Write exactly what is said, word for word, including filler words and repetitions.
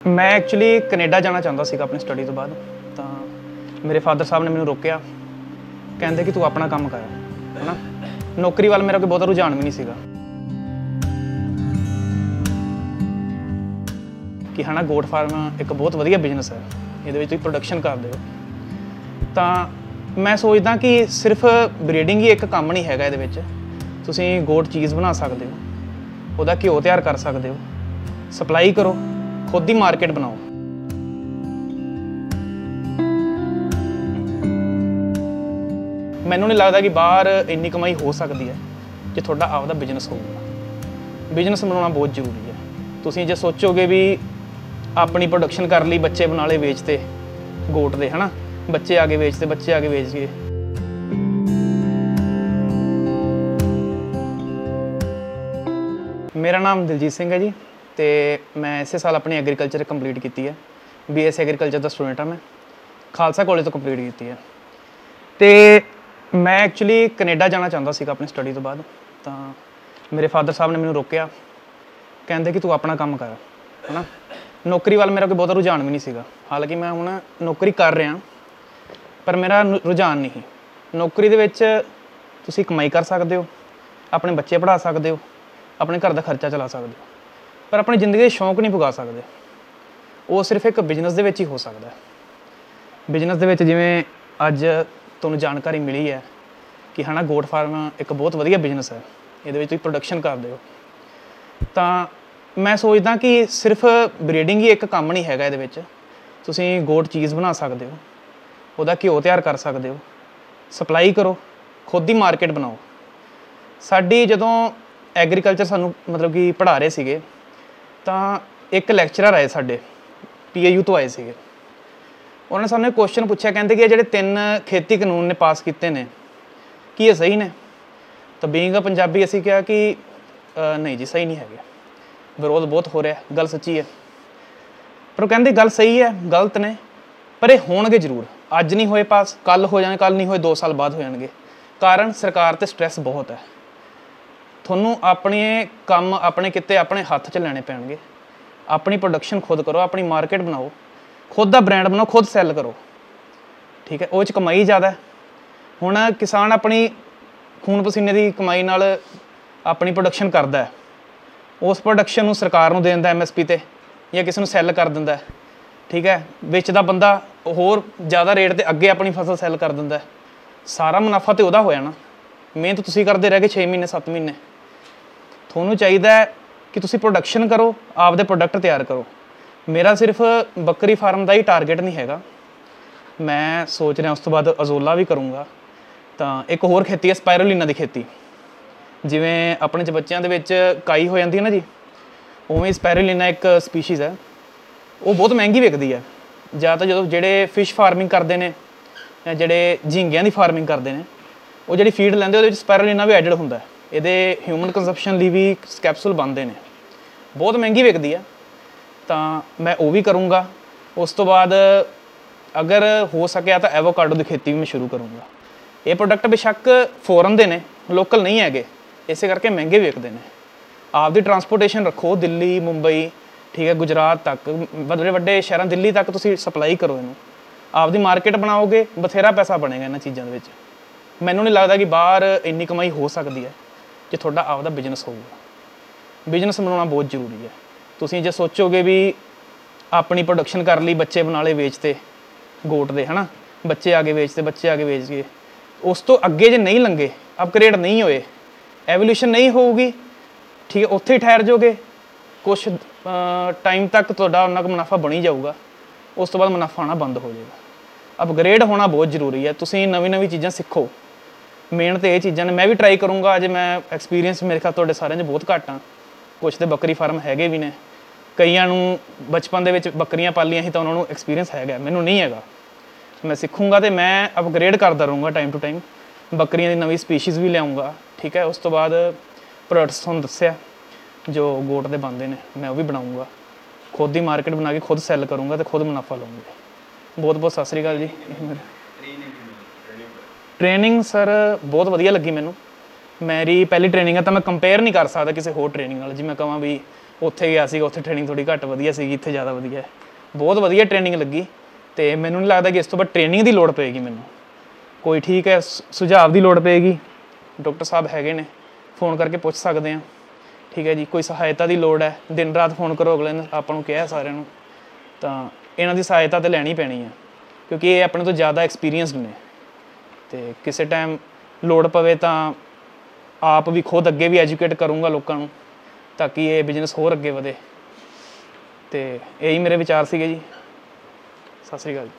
मैं actually Canada जाना चाहता सी अपनी स्टडी तो बाद। तो मेरे फादर साहब ने मैंने रोकया, कहते कि तू अपना काम कर, है ना। नौकरी वाल मेरा कोई बहुत रुझान भी नहीं सीगा कि है ना। गोट फार्म एक बहुत वधिया बिजनेस है, ये प्रोडक्शन करते हो। तो मैं सोचदा कि सिर्फ ब्रीडिंग ही एक काम नहीं है, ये तुसीं गोट चीज़ बना सकते हो, ਉਹਦਾ ਘਿਓ ਤਿਆਰ कर सकते हो, सप्लाई करो, खुद ही मार्केट बनाओ। मैनू नहीं लगता कि बाहर इन्नी कमाई हो सकती है जो थोड़ा आपका बिजनेस होगा। बिजनेस बनाना बहुत जरूरी है। तुसीं जे सोचोगे भी अपनी प्रोडक्शन कर ली, बच्चे बना ले बेचते गोट दे, है ना, बच्चे आगे बेचते बच्चे आगे बेच गए। मेरा नाम दिलजीत सिंह है जी, तो मैं इस साल अपनी एग्रीकल्चर कंप्लीट की है। बी एस एग्रीकल्चर का स्टूडेंट हाँ, मैं खालसा कॉलेज तो कंप्लीट की है। तो मैं एक्चुअली कनेडा जाना चाहता सी अपनी स्टडी तो बाद। तो मेरे फादर साहब ने मैंने रोकया, कहते कि तू अपना काम कर, है ना। नौकरी वाल मेरा कोई बहुत रुझान भी नहीं सीगा। हालांकि मैं हुण नौकरी कर रहा, पर मेरा रुझान नहीं। नौकरी दे विच तुसीं कमाई कर सकते हो, अपने बच्चे पढ़ा सकते हो, अपने घर का खर्चा चला सकते हो, पर अपनी जिंदगी के शौक नहीं पुगा सकते। वो सिर्फ एक बिजनेस दे विच ही हो सकता है। बिजनेस दे विच जिवें अज तुहानूं जानकारी मिली है कि है ना, गोट फार्म एक बहुत वधिया बिजनेस है, ये प्रोडक्शन करते हो। तो मैं सोचदा कि सिर्फ ब्रीडिंग ही एक काम नहीं है, ये तुसीं गोट चीज़ बना सकते हो, ਉਹਦਾ ਘਿਓ ਤਿਆਰ कर सकते हो, सप्लाई करो, खुद ही मार्केट बनाओ। साडी जदों एग्रीकल्चर सानू मतलब कि पढ़ा रहे थे, तो एक लैक्चरर आए साडे पी ए यू तो आए थे। उन्होंने सामने क्वेश्चन पूछा, कहते कि जो तीन खेती कानून ने पास किए हैं कि ये सही ने। तो बीइंग अ पंजाबी असीं कहा कि नहीं जी सही नहीं है, विरोध बहुत हो रहा है, गल सच्ची है। पर कहते गल सही है, गलत ने, पर ये होणगे जरूर। अज नहीं होए पास, कल हो जाए, कल नहीं होए दो साल बाद हो जाएंगे। कारण सरकार ते स्ट्रैस बहुत है। थोनू अपने काम अपने किते अपने हत्थ च लैने पैणगे। अपनी प्रोडक्शन खुद करो, अपनी मार्केट बनाओ, खुद का ब्रांड बनाओ, खुद सैल करो, ठीक है। उस कमाई ज़्यादा है। हुण किसान अपनी खून पसीने की कमाई नाल अपनी प्रोडक्शन करता है, उस प्रोडक्शन सरकार नूं दे दिंदा एम एस पी ते, या किसी नूं सैल कर दिंदा, ठीक है। बेचदा बंदा होर ज़्यादा रेट ते अगे अपनी फसल सैल कर दिंदा। सारा मुनाफा तो उहदा होया ना। मेहनत तुसीं करदे रह गए छे महीने सत्त महीने। थोनू चाहिए कि तुसीं प्रोडक्शन करो, आपदे प्रोडक्ट तैयार करो। मेरा सिर्फ बकरी फार्म का ही टारगेट नहीं है, मैं सोच रहा उस तो बाद अजोला भी करूँगा। तो एक होर खेती है स्पायरोलीना की खेती, जिवें अपने च बच्चों के काई हो जाती है ना जी, उवें स्पायरोलीना एक स्पीशीज़ है। वो बहुत महंगी विकदी है। ज़्यादातर जो जोड़े फिश फार्मिंग करते हैं या जोड़े झींगियां की फार्मिंग करते हैं, वो जी फीड लेंदे वो स्पायरोलीना भी एडिड होंदा है। ये ह्यूमन कंजप्शन लिए भी कैप्सूल बनते हैं, बहुत महंगी विकदी है। तो मैं वो भी करूँगा। उस तो बाद अगर हो सके तो एवोकाडो की खेती भी मैं शुरू करूँगा। ये प्रोडक्ट बेशक फॉरन के ने, लोकल नहीं है, इस करके महंगे विकते हैं। आपकी ट्रांसपोर्टेशन रखो दिल्ली मुंबई, ठीक है, गुजरात तक, बड़े बड़े शहर दिल्ली तक तुसीं सप्लाई करो, इनू आपकी मार्केट बनाओगे, बथेरा पैसा बनेगा इन्हां चीज़ों के। मैनू नहीं लगता कि बाहर इन्नी कमाई हो सकती है जो थोड़ा आपका बिजनेस होगा। बिजनेस बनाना बहुत जरूरी है। तुसीं जे सोचोगे भी अपनी प्रोडक्शन कर ली, बच्चे बना ले बेचते गोट दे, है ना, बच्चे आगे बेचते बच्चे आगे बेच गए, उस तो अगे जे नहीं लंघे, अपग्रेड नहीं होए, एवोल्यूशन नहीं होगी, ठीक है, उत्थे ही ठहर जाओगे। कुछ टाइम तक तुहाडा उन्ना क मुनाफा बनी जाऊगा, उस तो बाद मुनाफा आना बंद हो जाएगा। अपग्रेड होना बहुत जरूरी है। तुसीं नवीं नवीं चीज़ां सीखो। मेन तो ये चीज़ां ने, मैं भी ट्राई करूँगा। अज मैं एक्सपीरियंस मेरे ख्याल तुहाडे सारिਆਂ 'ਚ बहुत घट हाँ। कुछ तो बकरी फार्म हैगे भी ने, कईयां नूं बचपन दे विच बकरियां पालियां ही तो उन्होंने एक्सपीरियंस हैगा, मैनूं नहीं हैगा। मैं सीखूँगा तो मैं अपग्रेड करता रहूँगा टाइम टू टाइम। बकरियां की नवीं स्पीशीज़ भी लियाऊँगा, ठीक है। उस तो बाद प्रोडक्ट्स तुहानूं दस्सिया जो गोट के बनते हैं, मैं वो भी बनाऊँगा, खुद ही मार्केट बना के खुद सैल करूँगा तो खुद मुनाफा लूँगा। बहुत बहुत सत श्री अकाल जी। ट्रेनिंग सर बहुत वधिया लगी मैनू। मेरी पहली ट्रेनिंग है तो मैं कंपेयर नहीं कर सकता किसी होर ट्रेनिंग नाल। जी मैं कहां भी ਉੱਥੇ ਗਿਆ ਸੀ, ਉੱਥੇ ਟ੍ਰੇਨਿੰਗ ਥੋੜੀ ਘੱਟ ਵਧੀਆ ਸੀਗੀ, ਇੱਥੇ ਜ਼ਿਆਦਾ ਵਧੀਆ ਹੈ। ਬਹੁਤ ਵਧੀਆ ਟ੍ਰੇਨਿੰਗ ਲੱਗੀ ਤੇ ਮੈਨੂੰ ਨਹੀਂ ਲੱਗਦਾ ਕਿ ਇਸ ਤੋਂ ਬਾਅਦ ਟ੍ਰੇਨਿੰਗ ਦੀ ਲੋੜ ਪਏਗੀ ਮੈਨੂੰ। ਕੋਈ ਠੀਕ ਹੈ ਸੁਝਾਅ ਦੀ ਲੋੜ ਪਏਗੀ, ਡਾਕਟਰ ਸਾਹਿਬ ਹੈਗੇ ਨੇ, ਫੋਨ ਕਰਕੇ ਪੁੱਛ ਸਕਦੇ ਹਾਂ, ਠੀਕ ਹੈ ਜੀ। ਕੋਈ ਸਹਾਇਤਾ ਦੀ ਲੋੜ ਹੈ, ਦਿਨ ਰਾਤ ਫੋਨ ਕਰੋ, ਅਗਲੇ ਨੇ ਆਪਾਂ ਨੂੰ ਕਿਹਾ ਸਾਰਿਆਂ ਨੂੰ, ਤਾਂ ਇਹਨਾਂ ਦੀ ਸਹਾਇਤਾ ਤਾਂ ਲੈਣੀ ਪੈਣੀ ਹੈ ਕਿਉਂਕਿ ਇਹ ਆਪਣੇ ਤੋਂ ਜ਼ਿਆਦਾ ਐਕਸਪੀਰੀਅੰਸਡ ਨੇ। ਅਤੇ ਕਿਸੇ ਟਾਈਮ ਲੋੜ ਪਵੇ ਤਾਂ ਆਪ ਵੀ ਖੁਦ ਅੱਗੇ ਵੀ ਐਜੂਕੇਟ ਕਰੂੰਗਾ ਲੋਕਾਂ ਨੂੰ ਤਾਂ ਕਿ ਇਹ ਬਿਜ਼ਨਸ ਹੋਰ ਅੱਗੇ ਵਧੇ। ਅਤੇ ਇਹੀ ਮੇਰੇ ਵਿਚਾਰ ਸੀਗੇ ਜੀ। ਸਤਿ ਸ਼੍ਰੀ ਅਕਾਲ ਜੀ।